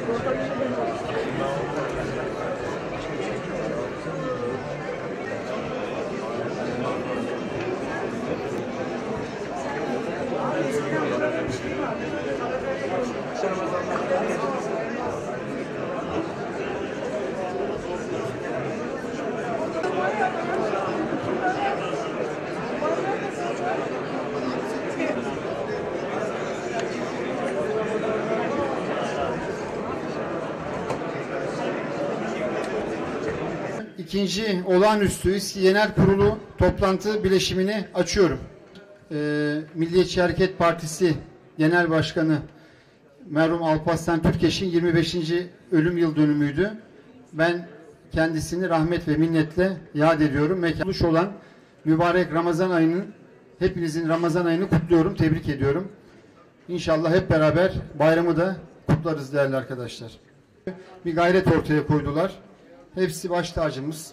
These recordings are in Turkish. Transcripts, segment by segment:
İkinci olağanüstü İSKİ Genel Kurulu toplantı bileşimini açıyorum. Milliyetçi Hareket Partisi Genel Başkanı merhum Alparslan Türkeş'in 25. ölüm yıl dönümüydü. Ben kendisini rahmet ve minnetle yad ediyorum. Mekanmış olan mübarek Ramazan ayının, hepinizin Ramazan ayını kutluyorum, tebrik ediyorum. İnşallah hep beraber bayramı da kutlarız değerli arkadaşlar. Bir gayret ortaya koydular. Hepsi baş tacımız.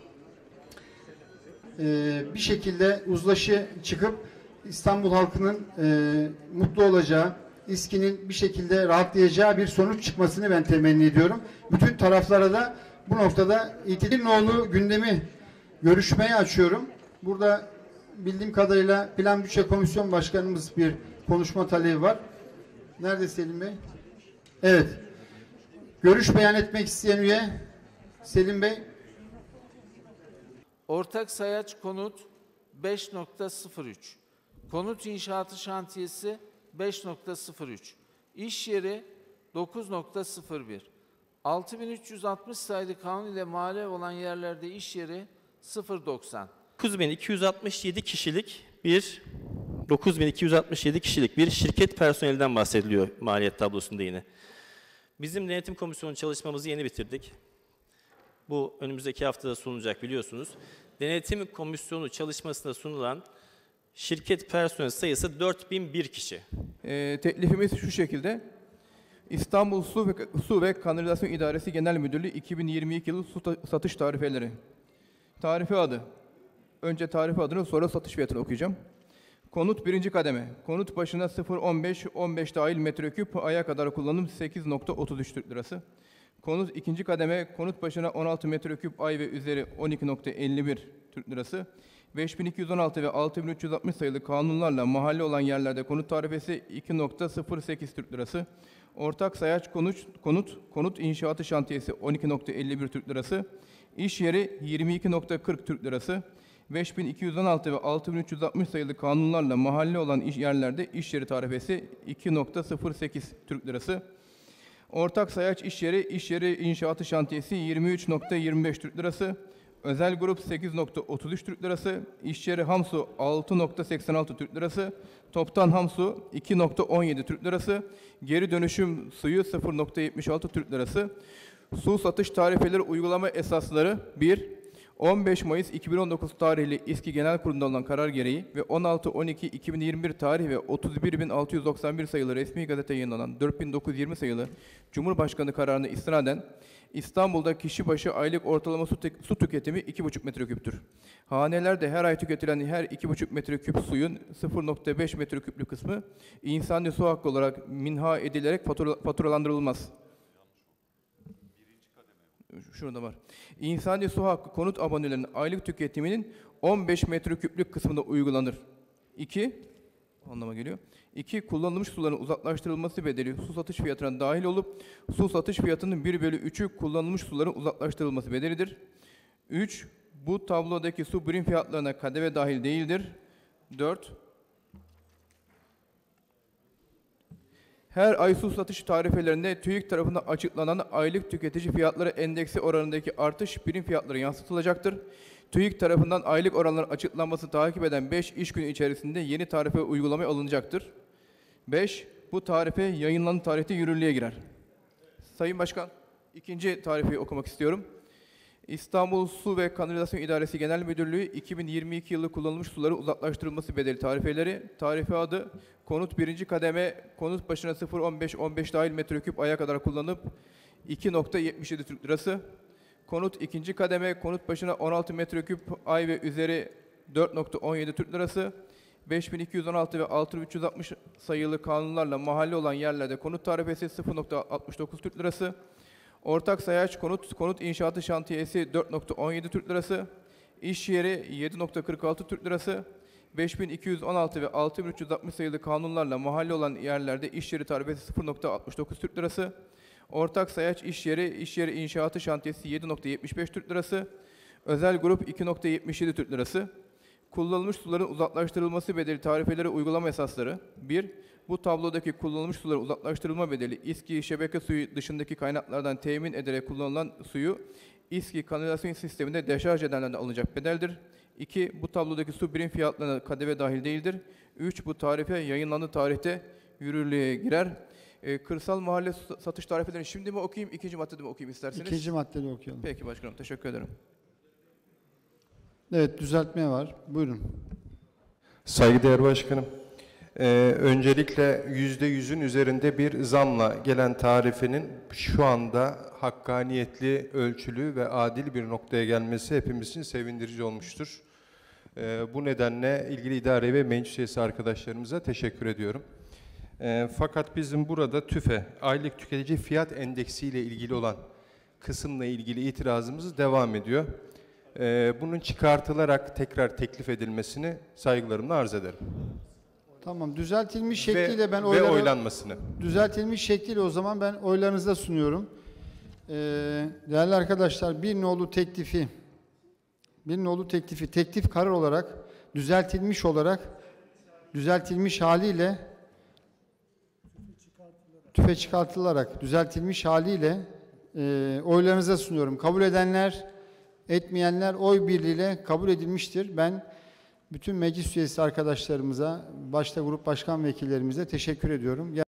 Bir şekilde uzlaşı çıkıp İstanbul halkının mutlu olacağı, İSKİ'nin bir şekilde rahatlayacağı bir sonuç çıkmasını ben temenni ediyorum. Bütün taraflara da bu noktada İtilinoğlu gündemi görüşmeye açıyorum. Burada bildiğim kadarıyla Plan Bütçe Komisyon Başkanımız bir konuşma talebi var. Nerede Selim Bey? Evet. Görüş beyan etmek isteyen üye Selim Bey. Ortak sayaç konut 5.03. Konut inşaatı şantiyesi 5.03. İş yeri 9.01. 6360 sayılı kanun ile mali olan yerlerde iş yeri 0.90. 9267 kişilik bir şirket personelinden bahsediliyor maliyet tablosunda yine. Bizim denetim komisyonu çalışmamızı yeni bitirdik. Bu önümüzdeki haftada sunulacak biliyorsunuz. Denetim komisyonu çalışmasında sunulan şirket personel sayısı 4001 kişi. Teklifimiz şu şekilde. İstanbul Su ve Kanalizasyon İdaresi Genel Müdürlüğü 2022 yılı su satış tarifeleri. Tarife adı. Önce tarife adını sonra satış fiyatını okuyacağım. Konut birinci kademe. Konut başına 0.15 dahil metreküp aya kadar kullanım 8.33 Türk lirası. Konut ikinci kademe. Konut başına 16 metreküp ay ve üzeri 12.51 Türk lirası. 5216 ve 6360 sayılı kanunlarla mahalle olan yerlerde konut tarifesi 2.08 Türk lirası. Ortak sayaç konut inşaatı şantiyesi 12.51 Türk lirası. İş yeri 22.40 Türk lirası. 5216 ve 6360 sayılı kanunlarla mahalle olan yerlerde iş yeri tarifesi 2.08 Türk lirası. Ortak sayaç iş yeri inşaatı şantiyesi 23.25 Türk lirası. Özel grup 8.33 Türk lirası. İş yeri hamsu 6.86 Türk lirası. Toptan hamsu 2.17 Türk lirası. Geri dönüşüm suyu 0.76 Türk lirası. Su satış tarifeleri uygulama esasları 1. 15 Mayıs 2019 tarihli İSKİ Genel Kurulu'nda alınan karar gereği ve 16.12.2021 tarih ve 31.691 sayılı resmi gazete yayınlanan 4.920 sayılı Cumhurbaşkanı kararına istinaden İstanbul'da kişi başı aylık ortalama su tüketimi 2,5 metreküptür. Hanelerde her ay tüketilen her 2,5 metreküp suyun 0.5 metreküplük kısmı insani su hakkı olarak minha edilerek faturalandırılmaz. Şurada var. İnsani su hakkı konut abonelerinin aylık tüketiminin 15 metreküplük kısmında uygulanır. 2. Anlama geliyor. 2. Kullanılmış suların uzaklaştırılması bedeli su satış fiyatına dahil olup su satış fiyatının 1/3'ü kullanılmış suların uzaklaştırılması bedelidir. 3. Bu tablodaki su birim fiyatlarına KDV dahil değildir. 4. Her ay su satış tarifelerinde TÜİK tarafından açıklanan aylık tüketici fiyatları endeksi oranındaki artış birim fiyatlara yansıtılacaktır. TÜİK tarafından aylık oranların açıklanması takip eden 5 iş günü içerisinde yeni tarife uygulamaya alınacaktır. 5. Bu tarife yayınlanan tarihte yürürlüğe girer. Sayın Başkan, ikinci tarifeyi okumak istiyorum. İstanbul Su ve Kanalizasyon İdaresi Genel Müdürlüğü 2022 yılı kullanılmış suları uzaklaştırılması bedeli tarifeleri. Tarife adı konut birinci kademe konut başına 0.15 dahil metreküp aya kadar kullanıp 2.77 Türk lirası. Konut ikinci kademe konut başına 16 metreküp ay ve üzeri 4.17 Türk lirası. 5216 ve 6360 sayılı kanunlarla mahalle olan yerlerde konut tarifesi 0.69 Türk Lirası, ortak sayaç konut inşaatı şantiyesi 4.17 Türk Lirası, iş yeri 7.46 Türk Lirası, 5216 ve 6360 sayılı kanunlarla mahalle olan yerlerde iş yeri tarifesi 0.69 Türk Lirası, ortak sayaç iş yeri inşaatı şantiyesi 7.75 Türk Lirası, özel grup 2.77 Türk Lirası, kullanılmış suların uzaklaştırılması bedeli tarifeleri uygulama esasları. 1. Bu tablodaki kullanılmış suların uzaklaştırılma bedeli, İSKİ şebeke suyu dışındaki kaynaklardan temin ederek kullanılan suyu İSKİ kanalizasyon sisteminde deşarj edenlerden alınacak bedeldir. 2. Bu tablodaki su birim fiyatlarına KDV dahil değildir. 3. Bu tarife yayınlandığı tarihte yürürlüğe girer. Kırsal mahalle satış tarifelerini şimdi mi okuyayım, ikinci maddede mi okuyayım isterseniz? İkinci maddede okuyalım. Peki başkanım, teşekkür ederim. Evet, düzeltme var. Buyurun. Saygıdeğer Başkanım, öncelikle %100'ün üzerinde bir zamla gelen tarifenin şu anda hakkaniyetli, ölçülü ve adil bir noktaya gelmesi hepimiz için sevindirici olmuştur. Bu nedenle ilgili idare ve meclis üyesi arkadaşlarımıza teşekkür ediyorum. Fakat bizim burada TÜFE, aylık tüketici fiyat endeksi ile ilgili olan kısımla ilgili itirazımız devam ediyor. Bunun çıkartılarak tekrar teklif edilmesini saygılarımla arz ederim. Tamam, düzeltilmiş şekliyle ben ve oylanmasını. Düzeltilmiş şekliyle o zaman ben oylarınıza sunuyorum. Değerli arkadaşlar, bir nolu teklifi teklif karar olarak düzeltilmiş haliyle TÜFE çıkartılarak düzeltilmiş haliyle oylarınıza sunuyorum. Kabul edenler, etmeyenler oy birliğiyle kabul edilmiştir. Ben bütün meclis üyesi arkadaşlarımıza, başta grup başkan vekillerimize teşekkür ediyorum.